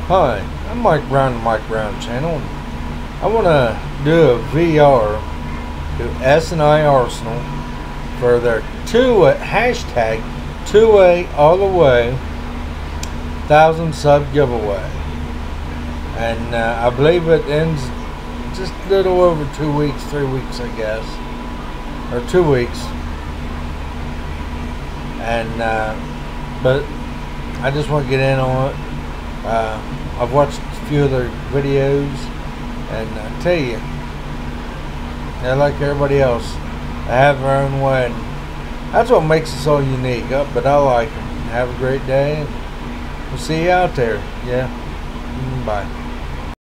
Hi, I'm Mike Brown of Mike Brown Channel. I want to do a VR to S&I Arsenal for their hashtag 2A all the way 1,000 sub giveaway. And I believe it ends just a little over 2 weeks, 3 weeks I guess, or 2 weeks. And but I just want to get in on it. I've watched a few of their videos, and I tell you, they're like everybody else. They have their own way, and that's what makes us all unique. But I like them. Have a great day, and we'll see you out there. Yeah, bye.